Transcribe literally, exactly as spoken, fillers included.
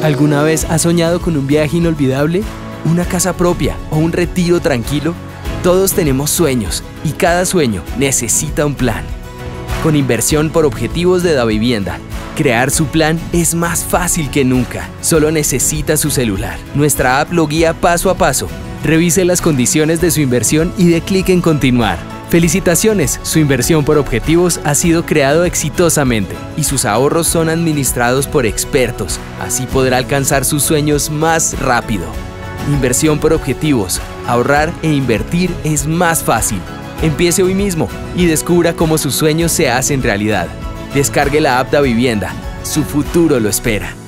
¿Alguna vez has soñado con un viaje inolvidable? ¿Una casa propia o un retiro tranquilo? Todos tenemos sueños y cada sueño necesita un plan. Con Inversión por Objetivos de Davivienda, crear su plan es más fácil que nunca. Solo necesita su celular. Nuestra app lo guía paso a paso. Revise las condiciones de su inversión y dé clic en continuar. ¡Felicitaciones! Su inversión por objetivos ha sido creado exitosamente y sus ahorros son administrados por expertos. Así podrá alcanzar sus sueños más rápido. Inversión por objetivos. Ahorrar e invertir es más fácil. Empiece hoy mismo y descubra cómo sus sueños se hacen realidad. Descargue la app Davivienda. Su futuro lo espera.